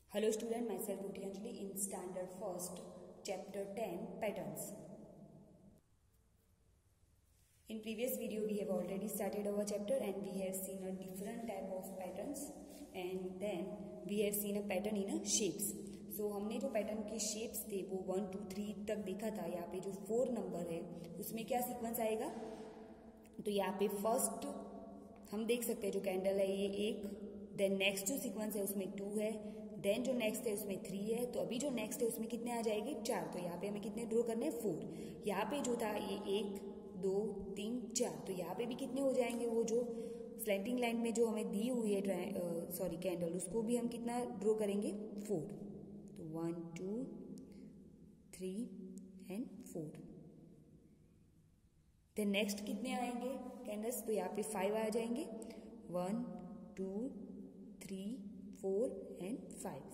Hello student, myself Bhutianjali in standard first, chapter 10 patterns. In previous video we have already started our chapter and we have seen a different type of patterns and then we have seen a pattern in a shapes. So हमने जो pattern के shapes थे वो 1 2 3 तक देखा था. यहाँ पे जो 4 नंबर है उसमें क्या सीक्वेंस आएगा, तो यहाँ पे फर्स्ट हम देख सकते हैं जो कैंडल है ये एक, देन नेक्स्ट जो सीक्वेंस है उसमें 2 है, देन जो नेक्स्ट है उसमें 3 है. तो अभी जो नेक्स्ट है उसमें कितने आ जाएंगे 4. तो यहाँ पे हमें कितने ड्रॉ करने हैं 4. यहाँ पे जो था ये 1 2 3 4, तो यहाँ पे भी कितने हो जाएंगे, वो जो स्लैंटिंग लाइन में जो हमें दी हुई है कैंडल उसको भी हम कितना ड्रॉ करेंगे 4. तो 1 2 3 एंड 4. देन नेक्स्ट कितने आएंगे कैंडल्स, तो यहाँ पे 5 आ जाएंगे 1 2 3 4 एंड 5.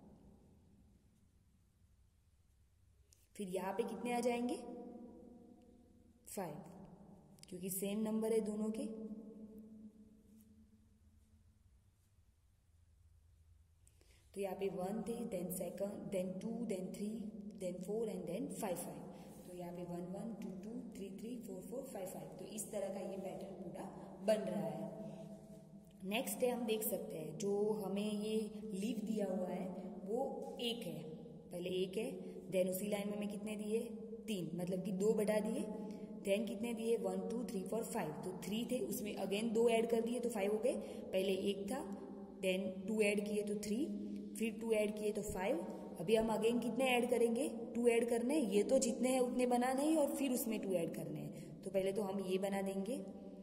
फिर यहां पे कितने आ जाएंगे 5, क्योंकि सेम नंबर है दोनों के. तो यहाँ पे 1 थे, then second, then 2, then 3, then 4 and then 5 5. तो यहाँ पे 1 1 2 2 3 3 4 4 5 5. तो इस तरह का ये पैटर्न पूरा बन रहा है. नेक्स्ट है, हम देख सकते हैं जो हमें ये लीफ दिया हुआ है वो एक है, पहले एक है, देन उसी लाइन में हमें कितने दिए 3, मतलब कि 2 बढ़ा दिए. देन कितने दिए 1 2 3 4 5, तो 3 थे उसमें अगेन 2 ऐड कर दिए तो 5 हो गए. पहले एक था, देन 2 ऐड किए तो 3, फिर 2 ऐड किए तो 5. अभी हम अगेन कितने ऐड करेंगे 2 ऐड करने हैं, ये तो जितने हैं उतने बनाने हैं और फिर उसमें 2 ऐड करने हैं. तो पहले तो हम ये बना देंगे,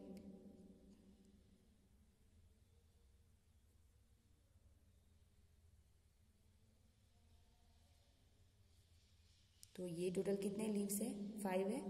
तो ये टोटल कितने लीव्स है 5 है.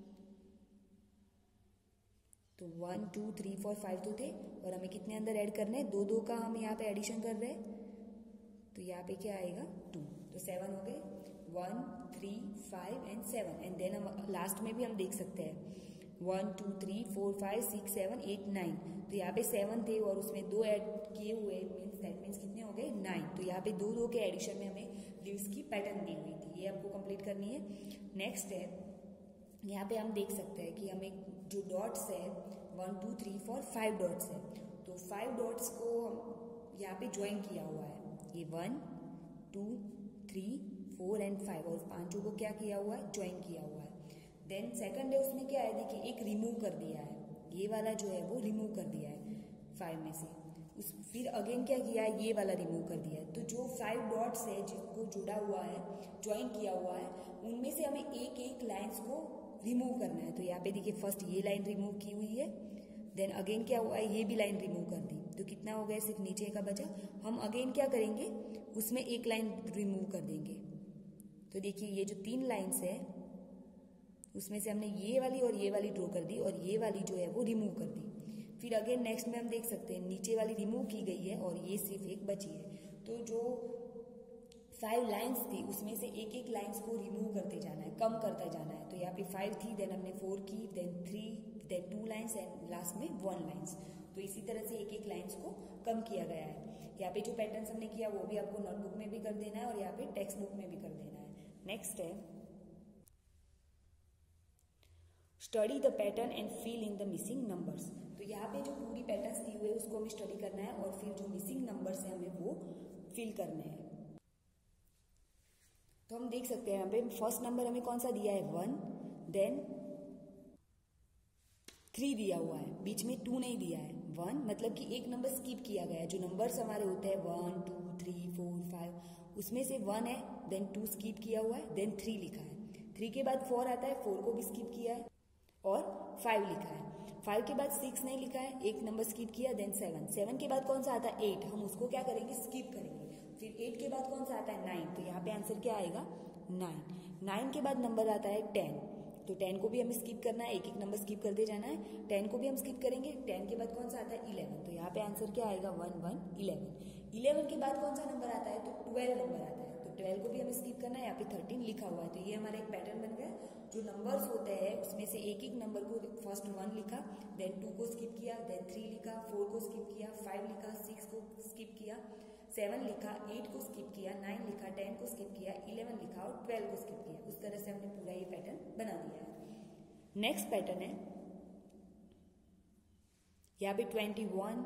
तो 1 2 3 4 5 तो थे और हमें कितने अंदर ऐड करने हैं 2 2 का हम यहाँ पे एडिशन कर रहे हैं. तो यहाँ पे क्या आएगा 2, तो 7 हो गए 1 3 5 एंड 7. एंड देन हम लास्ट में भी हम देख सकते हैं 1 2 3 4 5 6 7 8 9. तो यहाँ पे 7 थे और उसमें 2 ऐड किए हुए, दैट मीन्स कितने हो गए 9. तो यहाँ पे 2 2 के एडिशन में हमें लीव्स की पैटर्न दी हुई थी, ये आपको कंप्लीट करनी है. नेक्स्ट है, यहाँ पे हम देख सकते हैं कि हमें जो डॉट्स है 1 2 3 4 5 डॉट्स है. तो 5 डॉट्स को यहाँ पे ज्वाइन किया हुआ है, ये 1 2 3 4 एंड 5, और 5 को क्या किया हुआ है ज्वाइन किया हुआ है. देन सेकंड है, उसमें क्या है देखिए एक रिमूव कर दिया है, ये वाला जो है वो रिमूव कर दिया है 5 में से. फिर अगेन क्या किया है, ये वाला रिमूव कर दिया है. तो जो 5 डॉट्स है जिनको जुड़ा हुआ है ज्वाइन किया हुआ है उनमें से हमें एक एक लाइन्स को रिमूव करना है. तो यहाँ पे देखिए फर्स्ट ये लाइन रिमूव की हुई है, देन अगेन क्या हुआ है ये भी लाइन रिमूव कर दी. तो कितना हो गया, सिर्फ नीचे का बचा. हम अगेन क्या करेंगे उसमें एक लाइन रिमूव कर देंगे. तो देखिए ये जो 3 लाइन्स है उसमें से हमने ये वाली और ये वाली ड्रॉ कर दी और ये वाली जो है वो रिमूव कर दी. फिर अगेन नेक्स्ट में हम देख सकते हैं नीचे वाली रिमूव की गई है और ये सिर्फ एक बची है. तो जो 5 लाइन्स थी उसमें से एक एक लाइन्स को रिमूव करते जाना है, कम करता जाना है. तो यहाँ पे 5 थी, देन हमने 4 की, then 3, then 2 lines and last में 1 लाइन्स. तो इसी तरह से एक एक लाइन्स को कम किया गया है. यहाँ पे जो पैटर्न्स हमने किया वो भी आपको नोटबुक में भी कर देना है और यहाँ पे टेक्स्ट बुक में भी कर देना है. नेक्स्ट है, study the pattern and fill in the missing numbers. तो यहाँ पे जो पूरी पैटर्न्स दी हुई है उसको हमें स्टडी करना है और फिर जो मिसिंग नंबर्स है हमें वो फिल करने हैं. तो हम देख सकते हैं यहाँ पे फर्स्ट नंबर हमें कौन सा दिया है 1, देन 3 दिया हुआ है, बीच में 2 नहीं दिया है. 1 मतलब कि एक नंबर स्किप किया गया है. जो नंबर्स हमारे होते हैं 1 2 3 4 5 उसमें से 1 है, देन 2 स्किप किया हुआ है, देन 3 लिखा है. 3 के बाद 4 आता है, 4 को भी स्किप किया है और 5 लिखा है. 5 के बाद 6 नहीं लिखा है, एक नंबर स्किप किया, देन 7. 7 के बाद कौन सा आता है 8, हम उसको क्या करेंगे स्किप करेंगे. फिर 8 के बाद कौन सा आता है 9, तो यहाँ पे आंसर क्या आएगा 9. 9 के बाद नंबर आता है 10, तो 10 को भी हमें स्किप करना है, एक एक नंबर स्किप करते जाना है. 10 को भी हम स्किप करेंगे. 10 के बाद कौन सा आता है 11, तो यहाँ पे आंसर क्या आएगा 1 1 11. 11 के बाद कौन सा नंबर आता है, तो 12 नंबर आता है. तो 12 को भी हमें स्किप करना है, यहाँ पे 13 लिखा हुआ है. तो ये हमारा एक पैटर्न बन गया. जो नंबर्स होते हैं उसमें से एक एक नंबर को फर्स्ट 1 लिखा, देन 2 को स्किप किया, देन 3 लिखा, 4 को स्किप किया, 5 लिखा, 6 को स्किप किया, 7 लिखा, 8 को स्किप किया, 9 लिखा, 10 को स्किप किया, 11 लिखा और 12 को स्किप किया। उस तरह से हमने पूरा ये पैटर्न बना दिया है। नेक्स्ट पैटर्न है यहाँ पे 22,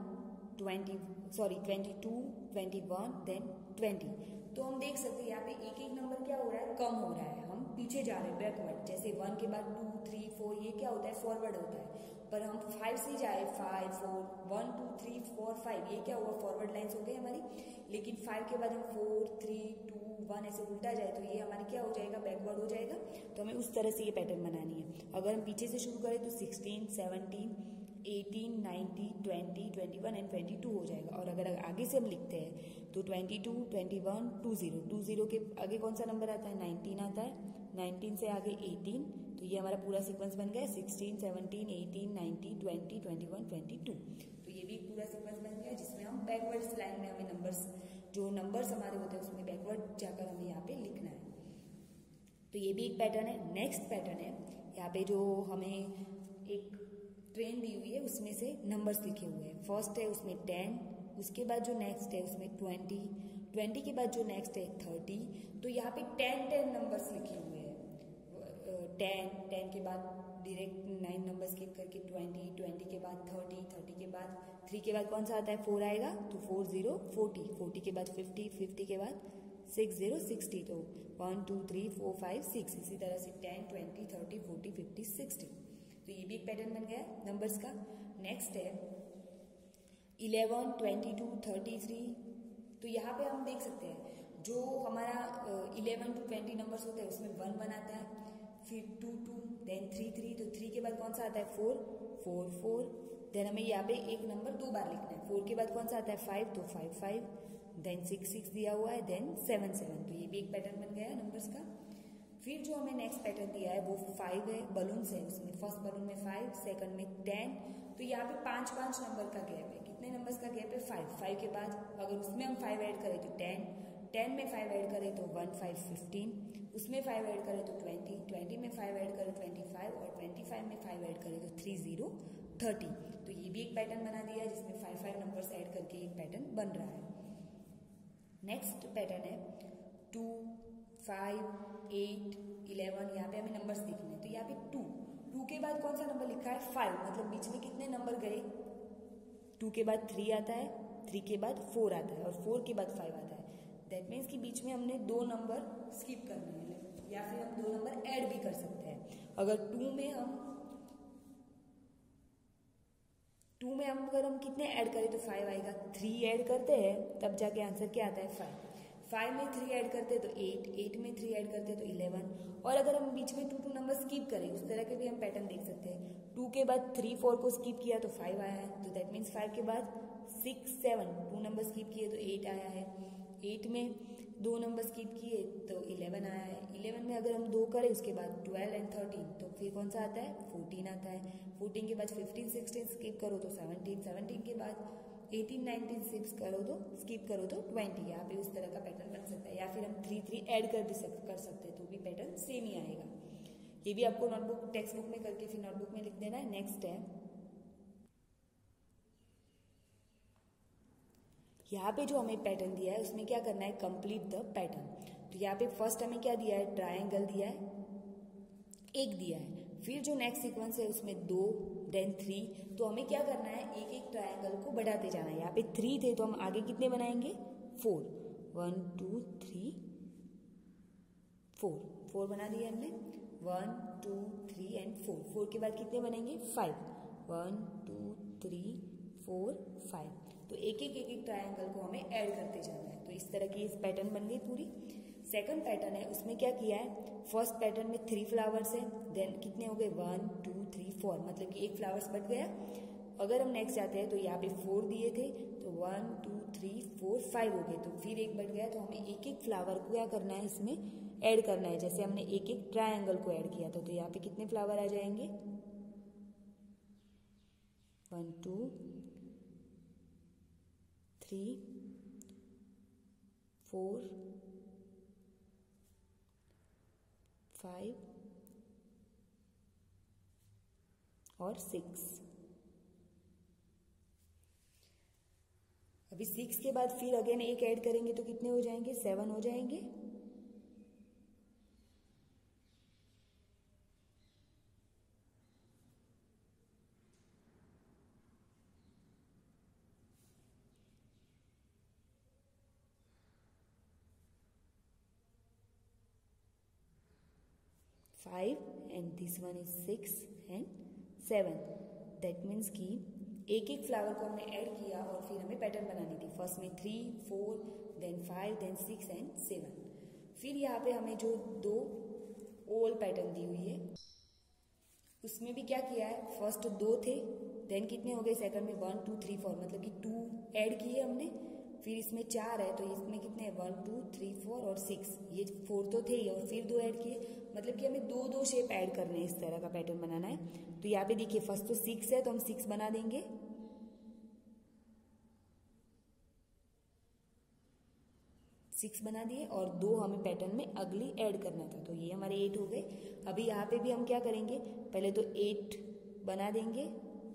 21 देन 20। तो हम देख सकते हैं यहाँ पे एक एक नंबर क्या हो रहा है, कम हो रहा है, हम पीछे जा रहे हैं, बैकवर्ड। जैसे 1 के बाद 2, 3, 4 ये क्या होता है, फॉरवर्ड होता है। पर हम 5 से जाए, 5, 4, 1, 2, 3, 4, 5 ये क्या हुआ, फॉरवर्ड लाइन्स हो गई हमारी। लेकिन 5 के बाद हम 4, 3, 2, 1 ऐसे उल्टा जाए तो ये हमारी क्या हो जाएगा, बैकवर्ड हो जाएगा। तो हमें उस तरह से ये पैटर्न बनानी है। अगर हम पीछे से शुरू करें तो 16, 17, 18, 19, 20, 21 एंड 22 हो जाएगा। और अगर आगे से हम लिखते हैं तो 22, 21, 20, 20 के आगे कौन सा नंबर आता है, 19 आता है, 19 से आगे 18। तो ये हमारा पूरा सीक्वेंस बन गया, 16, 17, 18, 19, 20, 21, 22। तो ये भी पूरा सीक्वेंस बन गया जिसमें हम बैकवर्ड लाइन में हमें नंबर्स, जो नंबर्स हमारे होते हैं उसमें बैकवर्ड जाकर हमें यहाँ पे लिखना है। तो ये भी एक पैटर्न है। नेक्स्ट पैटर्न है यहाँ पे जो हमें एक ट्रेन दी हुई है उसमें से नंबर्स लिखे हुए हैं। फर्स्ट है उसमें 10, उसके बाद जो नेक्स्ट है उसमें 20, 20 के बाद जो नेक्स्ट है 30। तो यहाँ पे 10 नंबर्स लिखे हुए हैं। 10 के बाद डायरेक्ट 9 नंबर स्किप करके 20 के बाद 30 के बाद 3 के बाद कौन सा आता है, 4 आएगा। तो 40, 40 के बाद 50 के बाद 60, 60। तो 1, 2, 3, 4, 5, 6 इसी तरह से 10, 20, 30, 40, 50, 60। तो ये भी एक पैटर्न बन गया नंबर्स का। नेक्स्ट है 11, 22, 33। तो यहाँ पे हम देख सकते हैं जो हमारा 11 to 20 नंबर्स होते हैं उसमें 1 बनाता है, फिर 2, 2, देन 3, 3। तो 3 के बाद कौन सा आता है, 4, 4, 4। देन हमें यहाँ पे एक नंबर 2 बार लिखना है। 4 के बाद कौन सा आता है, 5, तो 5, 5। देन 6, 6 दिया हुआ है, देन 7, 7। तो ये भी एक पैटर्न बन गया है नंबर्स का। फिर जो हमें नेक्स्ट पैटर्न दिया है वो 5 है, बलून्स है उसमें। फर्स्ट बलून में 5, सेकंड में 10। तो यहाँ पे 5 नंबर का गैप है। कितने नंबर्स का गैप है, 5 के बाद अगर उसमें हम 5 ऐड करें तो 10 में 5 ऐड करें तो 1, 5, 15। उसमें 5 ऐड करें तो 20 में 5 ऐड करें 25 और 25 में 5 ऐड करें तो 30, 30। तो ये भी एक पैटर्न बना दिया है जिसमें 5 नंबर्स ऐड करके एक पैटर्न बन रहा है। नेक्स्ट पैटर्न है 2, 5, 8, 11। यहाँ पे हमें नंबर्स लिखने हैं। तो यहाँ पे 2 के बाद कौन सा नंबर लिखा है, 5। मतलब बीच में कितने नंबर गए, 2 के बाद 3 आता है, 3 के बाद 4 आता है और 4 के बाद 5 आता है। दैट मीन्स कि बीच में हमने 2 नंबर स्किप करने हैं या फिर हम 2 नंबर ऐड भी कर सकते हैं। अगर 2 में हम अगर हम कितने ऐड करें तो 5 आएगा। 3 ऐड करते हैं तब जाके आंसर क्या आता है, 5 में 3 ऐड करते हैं तो 8 में 3 ऐड करते हैं तो 11। और अगर हम बीच में 2 नंबर स्किप करें उस तरह के भी हम पैटर्न देख सकते हैं। 2 के बाद 3, 4 को स्किप किया तो 5 आया है। तो दैट मीन्स 5 के बाद 6, 7 2 नंबर स्किप किए तो 8 आया है। 8 में 2 नंबर स्किप किए तो 11 आया है। 11 में अगर हम 2 करें उसके बाद 12 एंड 13 तो फिर कौन सा आता है, 14 आता है। 14 के बाद 15, 16 स्किप करो तो 17, 17 के बाद 18, 19 स्किप करो तो 20। यहाँ पे उस तरह का पैटर्न बन सकता है। या फिर हम 3 ऐड कर सकते हैं तो भी पैटर्न सेम ही आएगा। ये भी आपको नोटबुक टेक्स्ट बुक में करके फिर नोटबुक में लिख देना है। नेक्स्ट है यहाँ पे जो हमें पैटर्न दिया है उसमें क्या करना है, कंप्लीट द पैटर्न। तो यहाँ पे फर्स्ट हमें क्या दिया है, ट्रायंगल दिया है, 1 दिया है। फिर जो नेक्स्ट सीक्वेंस है उसमें 2 देन 3। तो हमें क्या करना है, एक एक ट्रायंगल को बढ़ाते जाना है। यहाँ पे 3 थे तो हम आगे कितने बनाएंगे, 4। 1, 2, 3, 4 बना दिए हमने। 1, 2, 3 एंड 4 के बाद कितने बनेंगे, 5। 1, 2, 3, 4, 5। तो एक एक ट्रायंगल को हमें ऐड करते जाना है। तो इस तरह की इस पैटर्न बन गई पूरी। सेकंड पैटर्न है उसमें क्या किया है, फर्स्ट पैटर्न में 3 फ्लावर्स है, देन कितने हो गए 1, 2, 3, 4। मतलब कि 1 फ्लावर्स बच गया। अगर हम नेक्स्ट जाते हैं तो यहाँ पे 4 दिए थे तो 1, 2, 3, 4, 5 हो गए। तो फिर 1 बढ़ गया। तो हमें एक एक फ्लावर को क्या करना है, इसमें ऐड करना है। जैसे हमने एक एक ट्रायंगल को ऐड किया था तो यहाँ पे कितने फ्लावर आ जाएंगे, 1, 2, 3, 4, 5 और 6। अभी 6 के बाद फिर अगेन एक ऐड करेंगे तो कितने हो जाएंगे, 7 हो जाएंगे। Five and this one is 6 and 7। That means कि एक एक फ्लावर को हमने ऐड किया और फिर हमें पैटर्न बनानी थी। फर्स्ट में 3, 4, देन 5, देन 6 एंड 7। फिर यहाँ पे हमें जो 2 ओवल पैटर्न दी हुई है उसमें भी क्या किया है, फर्स्ट 2 थे, देन कितने हो गए सेकंड में 1, 2, 3, 4, मतलब कि 2 ऐड किए हमने। फिर इसमें 4 है तो इसमें कितने हैं, 1, 2, 3, 4 और 6, ये 4 तो थे ही और फिर 2 ऐड किए, मतलब कि हमें 2 शेप ऐड करने हैं, इस तरह का पैटर्न बनाना है। तो यहाँ पे देखिए फर्स्ट तो 6 है तो हम 6 बना देंगे, 6 बना दिए और 2 हमें पैटर्न में अगली ऐड करना था, तो ये हमारे 8 हो गए। अभी यहाँ पे भी हम क्या करेंगे, पहले तो 8 बना देंगे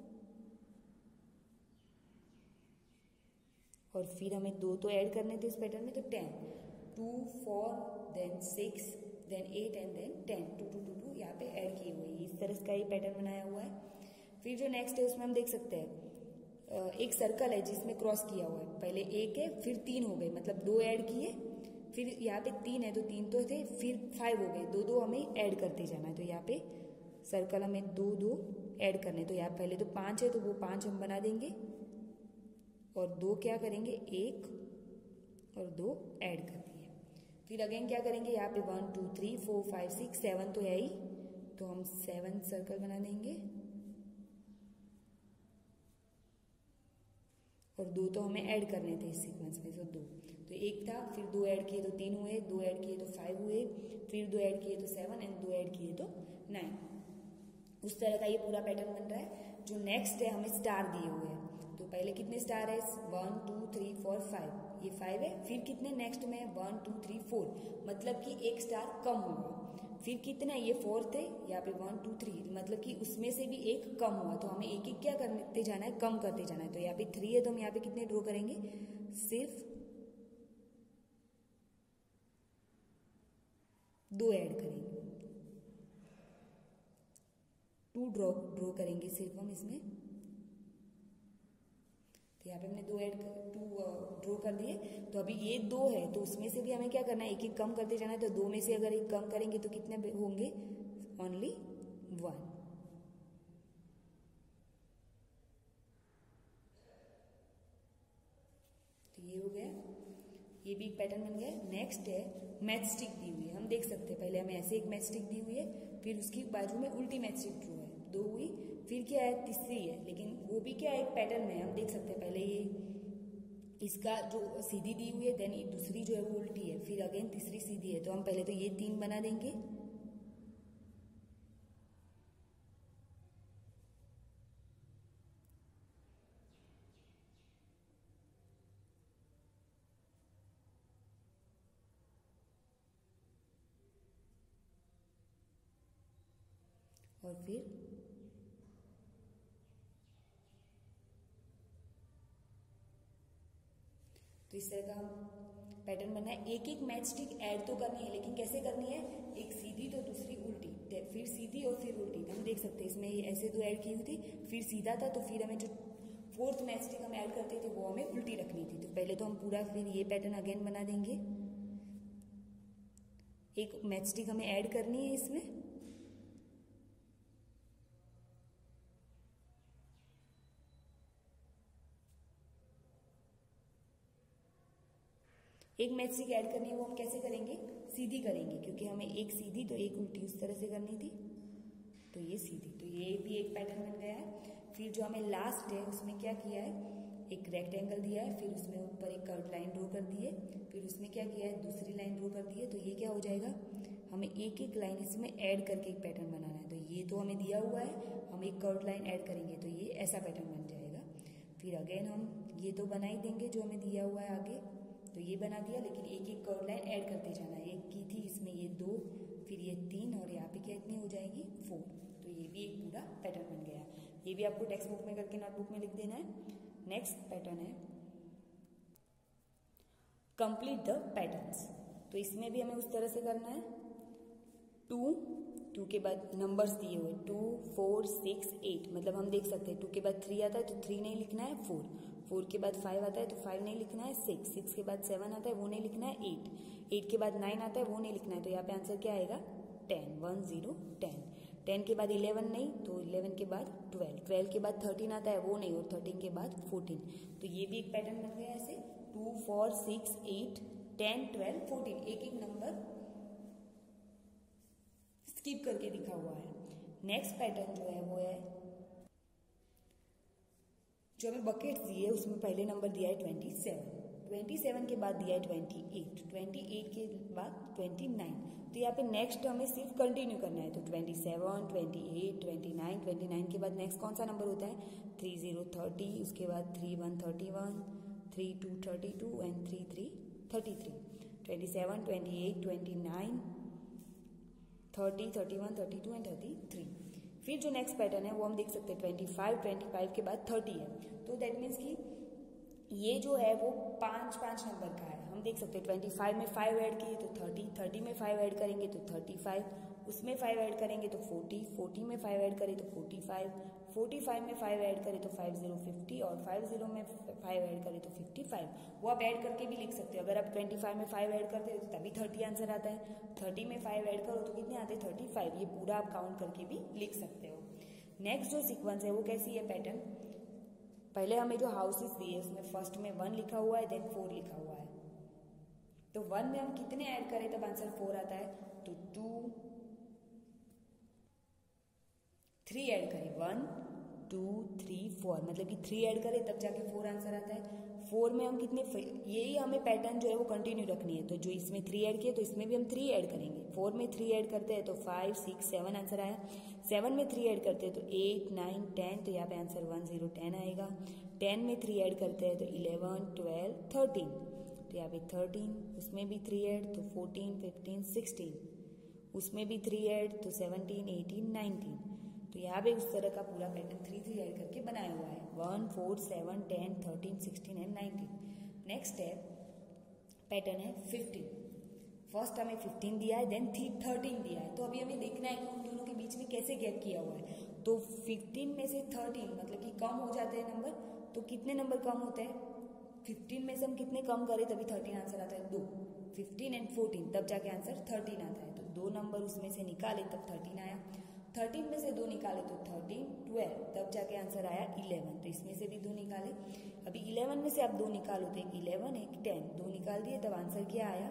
और फिर हमें 2 तो ऐड करने थे इस पैटर्न में, तो 10, 2, 4, देन 6, देन 8 एंड देन 10, 2, 2, 2, 2 यहाँ पे ऐड किए हुए हैं। इस तरह का ये पैटर्न बनाया हुआ है। फिर जो नेक्स्ट है उसमें हम देख सकते हैं एक सर्कल है जिसमें क्रॉस किया हुआ है, पहले 1 है फिर 3 हो गए, मतलब 2 ऐड किए, फिर यहाँ पे 3 है तो 3 तो थे, फिर 5 हो गए, 2 हमें ऐड करते जाना है। तो यहाँ पे सर्कल हमें 2 ऐड करने, तो यहाँ पहले तो 5 है तो वो 5 हम बना देंगे और 2 क्या करेंगे, 1 और 2 ऐड कर दिए। फिर अगेन क्या करेंगे, यहाँ पे 1, 2, 3, 4, 5, 6, 7 तो है ही, तो हम 7 सर्कल बना देंगे और 2 तो हमें ऐड करने थे इस सीक्वेंस में, तो 2, तो 1 था, फिर 2 ऐड किए तो 3 हुए, 2 ऐड किए तो 5 हुए, फिर 2 ऐड किए तो 7 एंड 2 ऐड किए तो 9। उस तरह का ये पूरा पैटर्न बन रहा है। जो नेक्स्ट है हमें स्टार दिए हुए हैं, तो पहले कितने स्टार है, 1, 2, 3, 4, 5, ये 5 है, फिर कितने नेक्स्ट में 1, 2, 3, 4, मतलब कि एक स्टार कम हुआ। फिर कितना, ये 4 थे, यहाँ पे 1, 2, 3, मतलब कि उसमें से भी एक कम हुआ, तो हमें एक एक क्या करते जाना है, कम करते जाना है। तो यहाँ पे 3 है तो हम यहाँ पे कितने ड्रॉ करेंगे, सिर्फ 2 ऐड करेंगे, 2 ड्रॉ करेंगे सिर्फ हम इसमें। तो यहाँ पे हमने 2 ड्रॉ कर दिए। तो अभी ये 2 है तो उसमें से भी हमें क्या करना है, एक एक कम करते जाना है। तो 2 में से अगर एक कम करेंगे तो कितने होंगे, ओनली 1। तो ये हो गया, ये भी एक पैटर्न बन गया। नेक्स्ट है मैच स्टिक दी हुई है, हम देख सकते हैं पहले हमें ऐसे एक मैच स्टिक दी हुई है, फिर उसकी बाजू में उल्टी मैच स्टिक ड्रॉ है, 2 हुई, फिर क्या है, तीसरी है, लेकिन वो भी क्या है, एक पैटर्न में हम देख सकते हैं पहले ये इसका जो सीधी दी हुई है, देन दूसरी जो है वो उल्टी है, फिर अगेन तीसरी सीधी है। तो हम पहले तो ये 3 बना देंगे और फिर तो इस तरह का हम पैटर्न बनना है। एक एक मैच स्टिक ऐड तो करनी है, लेकिन कैसे करनी है, एक सीधी तो दूसरी उल्टी, फिर सीधी और फिर उल्टी। हम देख सकते हैं इसमें ऐसे 2 ऐड की हुई थी, फिर सीधा था, तो फिर हमें जो 4th मैच स्टिक हम ऐड करते थे वो हमें उल्टी रखनी थी। तो पहले तो हम पूरा फिर ये पैटर्न अगेन बना देंगे, एक मैच स्टिक हमें ऐड करनी है इसमें, एक मैच स्टिक ऐड करनी है, वो हम कैसे करेंगे, सीधी करेंगे, क्योंकि हमें एक सीधी तो एक उल्टी उस तरह से करनी थी, तो ये सीधी, तो ये भी एक पैटर्न बन गया है। फिर जो हमें लास्ट है उसमें क्या किया है, एक रेक्टेंगल दिया है, फिर उसमें ऊपर एक कर्व लाइन ड्रॉ कर दी है, फिर उसमें क्या किया है, दूसरी लाइन ड्रॉ कर दी है। तो ये क्या हो जाएगा, हमें एक एक लाइन इसमें ऐड करके एक पैटर्न बनाना है। तो ये तो हमें दिया हुआ है, हम एक कर्व लाइन ऐड करेंगे तो ये ऐसा पैटर्न बन जाएगा। फिर अगेन हम ये तो बना ही देंगे जो हमें दिया हुआ है आगे, तो ये बना दिया, लेकिन एक एक कर्व लाइन ऐड करते जाना है। एक की थी इसमें ये 2, फिर ये 3 और यहाँ पे क्या इतनी हो जाएगी 4। तो ये भी एक पूरा पैटर्न बन गया। ये भी आपको टेक्स्ट बुक में करके नोटबुक में लिख देना है। नेक्स्ट पैटर्न है कंप्लीट द पैटर्न्स। तो इसमें भी हमें उस तरह से करना है। 2 के बाद नंबर्स दिए हुए 2, 4, 6, 8, मतलब हम देख सकते हैं 2 के बाद 3 आता है तो 3 नहीं लिखना है, 4 के बाद 5 आता है तो 5 नहीं लिखना है, 6 के बाद 7 आता है वो नहीं लिखना है, 8 के बाद 9 आता है वो नहीं लिखना है। तो यहाँ पे आंसर क्या आएगा 10, 1 0 10। 10 के बाद 11 नहीं, तो 11 के बाद 12 के बाद 13 आता है वो नहीं, और 13 के बाद 14। तो ये भी एक पैटर्न बन गया ऐसे 2, 4, 6, 8, 10, 12, 14, एक एक नंबर स्किप करके दिखा हुआ है। नेक्स्ट पैटर्न जो है वो है, जो हमें बकेट्स दिए उसमें पहले नंबर दिया है 27 के बाद दिया है 28 के बाद 29। तो यहाँ पे नेक्स्ट हमें सिर्फ कंटिन्यू करना है। तो 27, 28, 29 के बाद नेक्स्ट कौन सा नंबर होता है 30, 30, उसके बाद 31, 31, 32, 32 एंड 33, 33। 27, 28, 29, 30, 31, 32 एंड 33। फिर जो नेक्स्ट पैटर्न है वो हम देख सकते हैं 25 के बाद 30 है। तो दैट मीन्स कि ये जो है वो 5 नंबर का है। हम देख सकते हैं 25 में 5 ऐड किए तो 30 में 5 ऐड करेंगे तो 35, उसमें 5 ऐड करेंगे तो 40 में 5 ऐड करें तो 45 में 5 ऐड करें तो 50, 50 और 50 में 5 ऐड करें तो 55। वो आप ऐड करके भी लिख सकते हो। अगर आप 25 में 5 ऐड करते हो तो तभी 30 आंसर आता है। 30 में 5 ऐड करो तो कितने आते हैं 35। ये पूरा आप काउंट करके भी लिख सकते हो। नेक्स्ट जो सीक्वेंस है वो कैसी है पैटर्न, पहले हमें जो हाउसेस दिए उसमें फर्स्ट में 1 लिखा हुआ है, देन 4 लिखा हुआ है। तो 1 में हम कितने ऐड करें तब आंसर 4 आता है, तो 2, 3 ऐड करें 1, 2, 3, 4, मतलब कि 3 ऐड करें तब जाके 4 आंसर आता है। 4 में हम कितने, यही हमें पैटर्न जो है वो कंटिन्यू रखनी है। तो जो इसमें 3 ऐड किए तो इसमें भी हम 3 ऐड करेंगे। 4 में 3 ऐड करते हैं तो 5, 6, 7 आंसर आया। 7 में 3 ऐड करते हैं तो 8, 9, 10, तो यहाँ पे आंसर 1 0 10 आएगा। 10 में 3 ऐड करते हैं तो 11, 12, 13, तो यहाँ पे 13, उसमें भी 3 ऐड तो 14, 15, 16, उसमें भी 3 ऐड तो 17, 18, 19। तो यहाँ पे उस तरह का पूरा पैटर्न 3 ऐड करके बनाया हुआ है। 1, 4, 7, 10, 13, 16 एंड 19। नेक्स्ट है पैटर्न है 15। फर्स्ट हमें 15 दिया है, देन 13 दिया है। तो अभी हमें देखना है कि उन दोनों के बीच में कैसे गैप किया हुआ है। तो 15 में से 13 मतलब कि कम हो जाते हैं नंबर, तो कितने नंबर कम होते हैं 15 में से हम कितने कम करें तभी 13 आंसर आता है, 2। 15 एंड 14 तब जाके आंसर 13 आता है। तो 2 नंबर उसमें से निकाले तब 13 आया। 13 में से 2 निकाले तो 13, 12, तब जाके आंसर आया 11। तो इसमें से भी 2 निकाले। अभी 11 में से आप 2 निकालो तो एक 11 एक 10, 2 निकाल दिए तब आंसर क्या आया,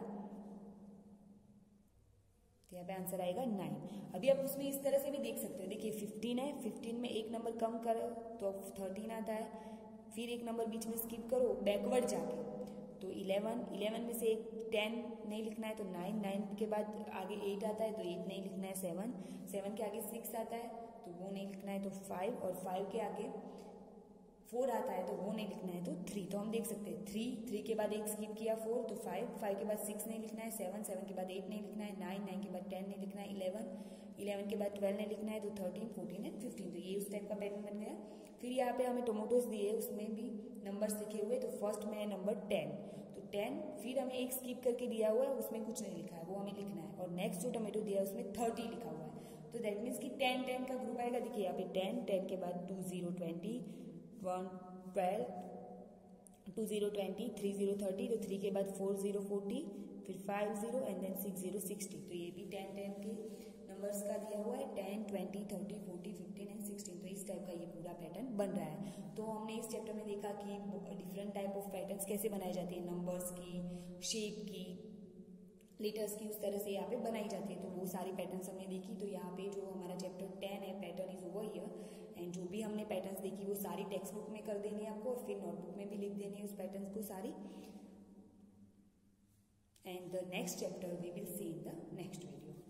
तो यहाँ पे आंसर आएगा 9। अभी आप उसमें इस तरह से भी देख सकते हो। देखिए 15 है, 15 में एक नंबर कम करो तो 13 आता है। फिर एक नंबर बीच में स्किप करो बैकवर्ड जाके तो 11 में से एक 10 नहीं लिखना है तो 9 के बाद आगे 8 आता है तो 8 नहीं लिखना है, 7 के आगे 6 आता है तो वो नहीं लिखना है तो 5, और 5 के आगे 4 आता है तो वो नहीं लिखना है तो 3। तो हम देख सकते हैं 3 के बाद एक स्किप किया 4 तो 5 के बाद 6 नहीं लिखना है, 7 के बाद 8 नहीं लिखना है, 9 के बाद 10 नहीं लिखना है, 11 के बाद 12 नहीं लिखना है तो 13, 14 एंड 15। तो ये उस टाइप का पैटर्न बन गया। फिर यहाँ पे हमें टोमेटोज दिए, उसमें भी नंबर्स लिखे हुए। तो फर्स्ट में है नंबर 10, तो 10 फिर हमें एक स्किप करके दिया हुआ है, उसमें कुछ नहीं लिखा है, वो हमें लिखना है। और नेक्स्ट जो टोमेटो दिया है उसमें 30 लिखा हुआ है। तो दैट मीन्स कि 10 का ग्रुप आएगा। देखिए यहाँ पे 10 के बाद 2 0 20, 1 12, 2 0 20, 3 0 30, तो 3 के बाद 4 0 40, फिर 5 0 एंड देन 6 0 60। तो ये भी 10 के नंबर्स का दिया हुआ है, 10, 20, 30, 40, 15 एंड 16। तो इस टाइप का ये पूरा पैटर्न बन रहा है। तो हमने इस चैप्टर में देखा कि डिफरेंट टाइप ऑफ पैटर्न्स कैसे बनाई जाती है, नंबर्स की, शेप की, लेटर्स की, उस तरह से यहाँ पे बनाई जाती है। तो वो सारी पैटर्न्स हमने देखी। तो यहाँ पे जो हमारा चैप्टर 10 है pattern is over here. And जो भी हमने पैटर्न्स देखी वो सारी टेक्स्ट बुक में कर देनी है आपको, और फिर नोटबुक में भी लिख देनी है उस पैटर्न्स को सारी। And the next chapter we will see in the next video.